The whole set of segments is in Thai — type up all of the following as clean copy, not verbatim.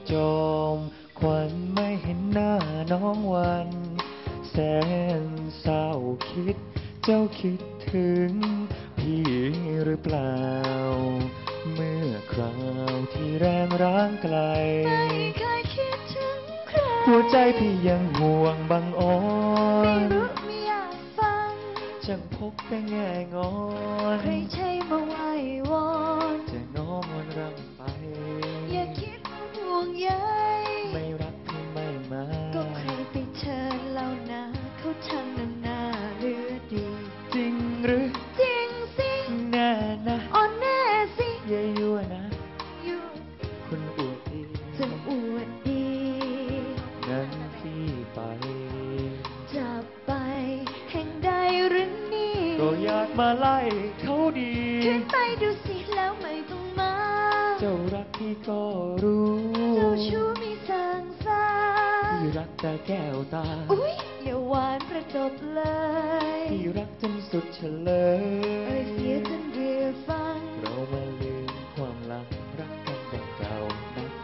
จอมขวัญไม่เห็นหน้าน้องวันแสนเศร้าคิดเจ้าคิดถึงพี่หรือเปล่าเมื่อคราวที่แรงร้างไกลไม่เคยคิดถึงใครหัวใจพี่ยังห่วงบังอ่อนไม่รู้ไม่อยากฟังช่างพบแต่แง่งอนใครใช่มาไหว้วอนจะน้อมนรำไปอย่าคิดมาห่วงใยไม่รักพี่ไม่มาก็ใครไปเชิญเล่านะเขาช่างน้ำหน้าเลือดีจริงหรือจริงสิแน่นะอ่อนแน่สิอย่ายั่วนะยั่วคุณอวดดีจะอวดดีงั้นพี่ไปจะไปแห่งใดหรือนี่ก็อยากมาไล่เขาดีขึ้นไปดูสิแล้วไม่ต้องมาเจ้ารักพี่ก็รู้เจ้าชู้มีสางสาพี่รักแต่แก้วตาอุ๊ยอย่าหวานประจบเลยพี่รักจนสุดเฉลยเสียจนเบื่อฟังเรามาลืมความหลังรักกันดังเก่านัก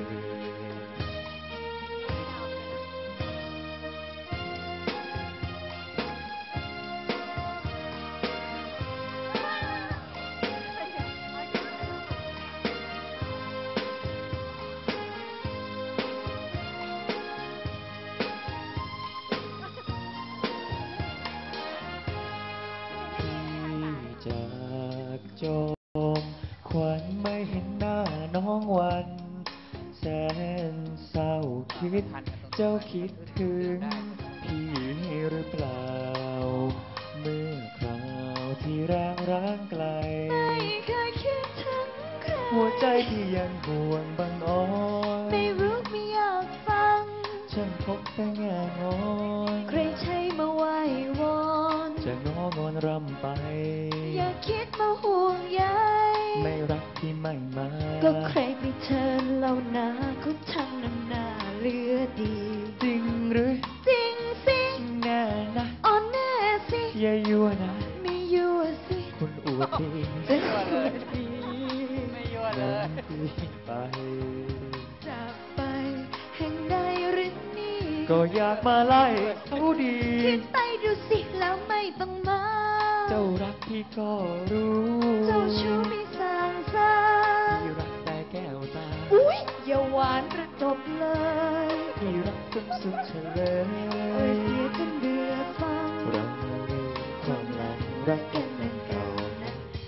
จากจอมขวัญไม่เห็นหน้าน้องวันแสนเศร้าคิดเจ้าคิดถึงพี่หรือเปล่าเมื่อคราวที่ร้างไกลไม่เคยคิดถึงใครหัวใจที่ยังห่วงบังอ่อนไม่รู้ไม่อยากฟังช่างพบแต่แง่งอนใครใช่มาไหว้วอนจะง้องอนรำไปอย่าคิดมาห่วงใยไม่รักที่ไม่มาก็ใครไปเชิญเล่านะเขาช่างน้ำหน้าเลือดีจริงหรือจริงสิแน่นะอ่อนแน่สิอย่ายั่วนะไม่ยั่วสิคุณอวดดีจะอวดดีไม่ยั่วเลยไปจะไปแห่งใดหรือนี่ก็อยากมาไล่เขาดีขึ้นไปดูสิแล้วไม่ต้องมาเจ้ารักพี่ก็รู้เจ้าชู้มีสางสาพี่รักแต่แก้วตาอุ๊ยอย่าหวานประจบเลยพี่รักจนสุดเฉลยเสียจนเบื่อฟังเราลืมความหลังรักกันเหมือนเก่านะ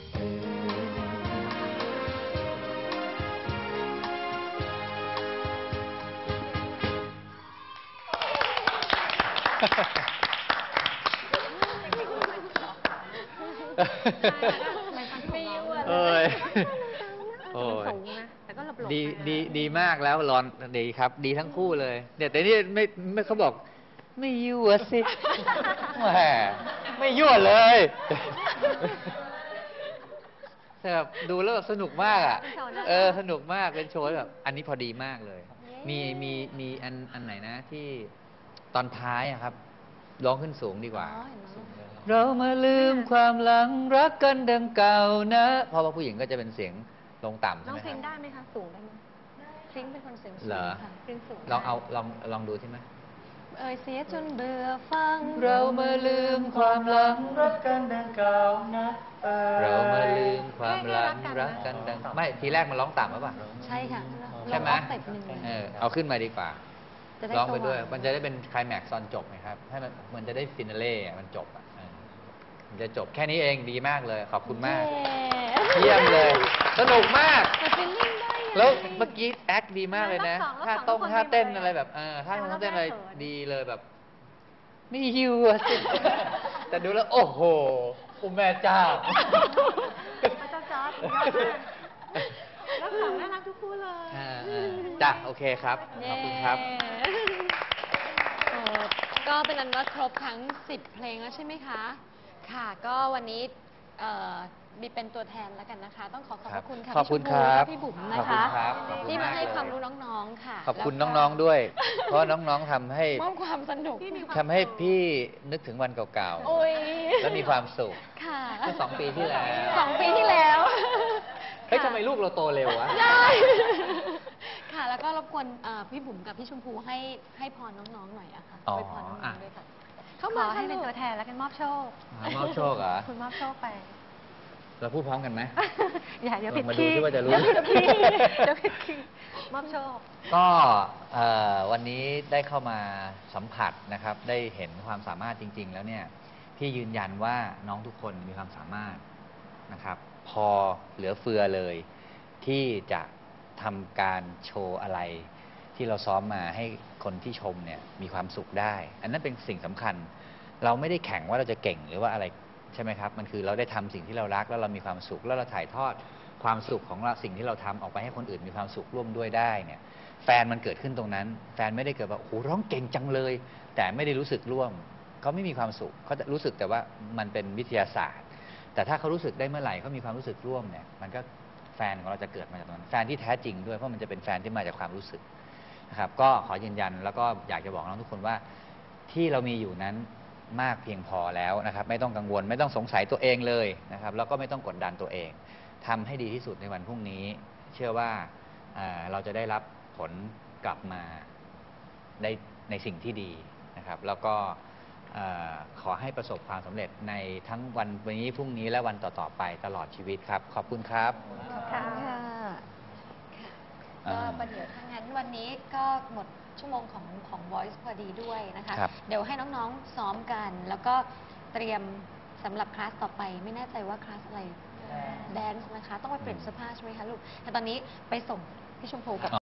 ไม่ยั่วเลยโอ้ยดีมากแล้วรอนดีครับดีทั้งคู่เลยเดี๋ยวแต่นี่ไม่เขาบอกไม่ยั่วสิแหมไม่ยั่วเลยแต่แบบดูแล้วสนุกมากอ่ะสนุกมากเป็นโชว์แบบอันนี้พอดีมากเลยมีอันไหนนะที่ตอนท้ายอะครับร้องขึ้นสูงดีกว่าเรามาลืมความหลังรักกันดังเก่านะเพราะว่าผู้หญิงก็จะเป็นเสียงลงต่ำใช่ไหมครับน้องเพลงได้ไหมคะสูงได้ไหมเพลงเป็นคนเสียงสูงค่ะเพลงสูงลองดูใช่ไหมเสียจนเบื่อฟังเรามาลืมความหลังรักกันดังเก่านะเรามาลืมความหลังรักกันดังไม่ทีแรกมันร้องต่ำหรือเปล่าใช่ค่ะใช่ไหมเอาขึ้นมาดีกว่าร้องไปด้วยมันจะได้เป็นไคลแม็กซ์ตอนจบนะครับให้มันจะได้ฟินาเล่มันจบอ่ะมันจะจบแค่นี้เองดีมากเลยขอบคุณมากเยี่ยมเลยสนุกมากแล้วเมื่อกี้แอคดีมากเลยนะท่าเต้นอะไรแบบท่าเต้นอะไรดีเลยแบบไม่หิวสิแต่ดูแล้วโอ้โหอุแม่เจ้าพระเจ้าจอร์จแล้วสองน่ารักทุกคู่เลยจ้ะโอเคครับขอบคุณครับก็เป็นอันว่าครบทั้ง10 เพลงแล้วใช่ไหมคะค่ะก็วันนี้บีเป็นตัวแทนแล้วกันนะคะต้องขอบพระคุณค่ะขอบคุณครับพี่บุ๋มนะคะที่มาให้ความรู้น้องๆค่ะขอบคุณน้องๆด้วยเพราะน้องๆทำให้มอบความสนุกทำให้พี่นึกถึงวันเก่าๆแล้วมีความสุขค่ะเมื่อ2 ปีที่แล้ว 2 ปีที่แล้วเฮ้ยทำไมลูกเราโตเร็ววะใช่ค่ะแล้วก็รบกวนพี่บุ๋มกับพี่ชมพูให้พรน้องๆหน่อยอะค่ะอ๋อไปพรน้องๆด้วยค่ะเข้ามาให้เป็นตัวแทนแล้วกันมอบโชคมอบโชคเหรอคุณมอบโชคไปเราพูดพร้อมกันไหมอย่าเดี๋ยวผิดลองมาดูคีย์ซิว่าจะรู้เดี๋ยวผิดคีย์เดี๋ยวผิดคีย์มอบโชคก็วันนี้ได้เข้ามาสัมผัสนะครับ ได้เห็นความสามารถจริง ๆ แล้วเนี่ยพี่ยืนยันว่าน้องทุกคนมีความสามารถนะครับ พอเหลือเฟือเลยที่จะทำการโชว์อะไร ที่เราซ้อมมาให้คนที่ชมเนี่ยมีความสุขได้ อันนั้นเป็นสิ่งสำคัญ เราไม่ได้แข่งว่าเราจะเก่งหรือว่าอะไรใช่ไหมครับ มันคือเราได้ทำสิ่งที่เรารักแล้วเรามีความสุขแล้วเราถ่ายทอดความสุขของเราสิ่งที่เราทำออกไปให้คนอื่นมีความสุขร่วมด้วยได้เนี่ย แฟนมันเกิดขึ้นตรงนั้น แฟนไม่ได้เกิดว่าโอ้โหร้องเก่งจังเลย แต่ไม่ได้รู้สึกร่วมเขาไม่มีความสุขเขาจะรู้สึกแต่ว่ามันเป็นวิทยาศาสตร์ แต่ถ้าเขารู้สึกได้เมื่อไหร่เขามีความรู้สึกร่วมเนี่ยมันก็แฟนของเราจะเกิดมาจากตรงนั้นแฟนที่แท้จริงด้วยเพราะมันจะเป็นแฟนที่มาจากความรู้สึกนะครับก็ขอยืนยันแล้วก็อยากจะบอกน้องทุกคนว่าที่เรามีอยู่นั้นมากเพียงพอแล้วนะครับไม่ต้องกังวลไม่ต้องสงสัยตัวเองเลยนะครับแล้วก็ไม่ต้องกดดันตัวเองทำให้ดีที่สุดในวันพรุ่งนี้เชื่อว่าเราจะได้รับผลกลับมาได้ในสิ่งที่ดีนะครับแล้วก็ขอให้ประสบความสำเร็จในทั้งวันนี้พรุ่งนี้และวันต่อๆไปตลอดชีวิตครับขอบคุณครับค่ะก็ประเดี๋ยวถ้างั้นวันนี้ก็หมดชั่วโมงของ Voice พอดีด้วยนะคะครับเดี๋ยวให้น้องๆซ้อมกัน แล้วก็เตรียมสำหรับคลาสต่อไปไม่แน่ใจว่าคลาสอะไรแดนซ์นะคะ ต้องไปเปลี่ยนเสื้อผ้าใช่ไหมคะลูกแต่ตอนนี้ไปส่งพี่ชมพูกับ